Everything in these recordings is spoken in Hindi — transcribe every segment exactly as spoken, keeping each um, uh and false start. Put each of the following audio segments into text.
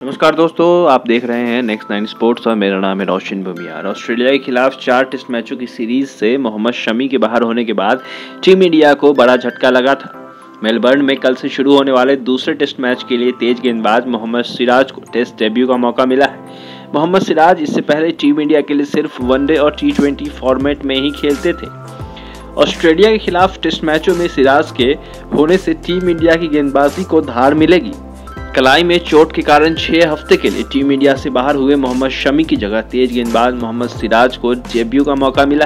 नमस्कार दोस्तों, आप देख रहे हैं नेक्स्ट नाइन स्पोर्ट्स और मेरा नाम है रोशन भूमियार। ऑस्ट्रेलिया के खिलाफ चार टेस्ट मैचों की सीरीज से मोहम्मद शमी के बाहर होने के बाद टीम इंडिया को बड़ा झटका लगा था। मेलबर्न में कल से शुरू होने वाले दूसरे टेस्ट मैच के लिए तेज गेंदबाज मोहम्मद सिराज को टेस्ट डेब्यू का मौका मिला है। मोहम्मद सिराज इससे पहले टीम इंडिया के लिए सिर्फ वनडे और टी ट्वेंटी फॉर्मेट में ही खेलते थे। ऑस्ट्रेलिया के खिलाफ टेस्ट मैचों में सिराज के होने से टीम इंडिया की गेंदबाजी को धार मिलेगी। कलाई में चोट के कारण छह हफ्ते के लिए टीम इंडिया से बाहर हुए मोहम्मद शमी की जगह तेज गेंदबाज मोहम्मद सिराज को डेब्यू का मौका मिला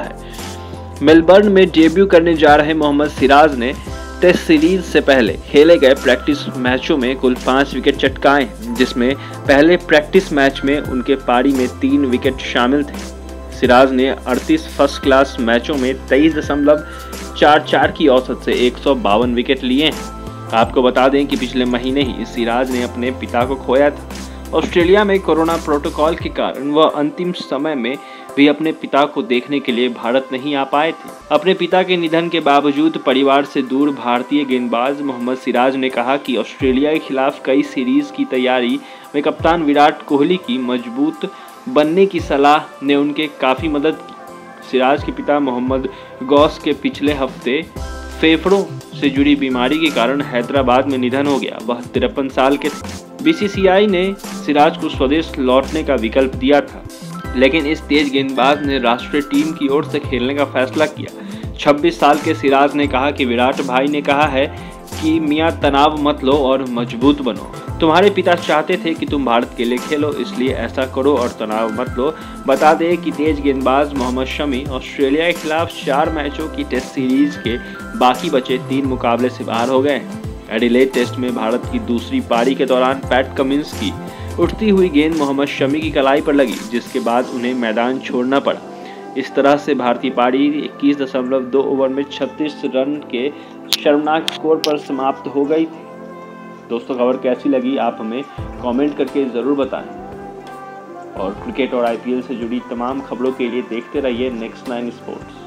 है। मेलबर्न में डेब्यू करने जा रहे मोहम्मद सिराज ने टेस्ट सीरीज से पहले खेले गए प्रैक्टिस मैचों में कुल पाँच विकेट चटकाए, जिसमें पहले प्रैक्टिस मैच में उनके पारी में तीन विकेट शामिल थे। सिराज ने अड़तीस फर्स्ट क्लास मैचों में तेईस दशमलव चार चार की औसत से एक सौ बावन विकेट लिए हैं। आपको बता दें कि पिछले महीने ही सिराज ने अपने पिता को खोया था। ऑस्ट्रेलिया में कोरोना प्रोटोकॉल के कारण वह अंतिम समय में भी अपने पिता को देखने के लिए भारत नहीं आ पाए थे। अपने पिता के निधन के बावजूद परिवार से दूर भारतीय गेंदबाज मोहम्मद सिराज ने कहा कि ऑस्ट्रेलिया के खिलाफ कई सीरीज की तैयारी में कप्तान विराट कोहली की मजबूत बनने की सलाह ने उनके काफ़ी मदद की। सिराज के पिता मोहम्मद गौस के पिछले हफ्ते फेफड़ों से जुड़ी बीमारी के कारण हैदराबाद में निधन हो गया। वह तिरपन साल के थे। बीसीसीआई ने सिराज को स्वदेश लौटने का विकल्प दिया था, लेकिन इस तेज गेंदबाज ने राष्ट्रीय टीम की ओर से खेलने का फैसला किया। छब्बीस साल के सिराज ने कहा कि विराट भाई ने कहा है कि मियां तनाव मत लो और मजबूत बनो। तुम्हारे पिता चाहते थे कि तुम भारत के लिए खेलो, इसलिए ऐसा करो और तनाव मत लो। बता दें कि तेज गेंदबाज मोहम्मद शमी ऑस्ट्रेलिया के खिलाफ चार मैचों की टेस्ट सीरीज के बाकी बचे तीन मुकाबले से बाहर हो गए हैं। एडिलेड टेस्ट में भारत की दूसरी पारी के दौरान पैट कमिंस की उठती हुई गेंद मोहम्मद शमी की कलाई पर लगी, जिसके बाद उन्हें मैदान छोड़ना पड़ा। इस तरह से भारतीय पारी इक्कीस दशमलव दो ओवर में छत्तीस रन के शर्मनाक स्कोर पर समाप्त हो गई थी। दोस्तों, खबर कैसी लगी आप हमें कमेंट करके ज़रूर बताएं और क्रिकेट और आईपीएल से जुड़ी तमाम खबरों के लिए देखते रहिए नेक्स्ट नाइन स्पोर्ट्स।